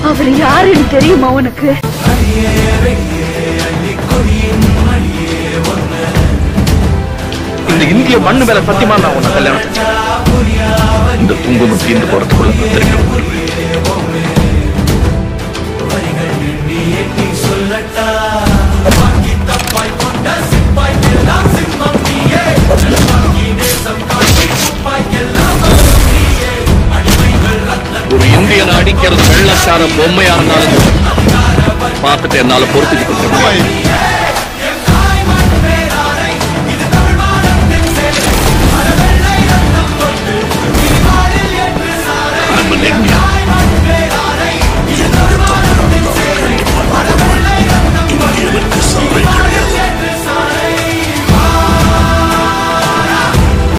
அவர் யாருன்னு தெரியுமா உனக்கு? இந்த இந்திய மண்ணு மேல சத்தியமா நான் உன்னை கல்யாணம் இந்த குங்குமம் தீர்ந்து போறதுக்குள்ள தெரியும். ஒரு இந்தியன் அடிக்கிறது வெள்ளக்கார பொம்மையா இருந்தாலும் பார்த்துட்டு என்னால பொறுத்துக்கிட்டு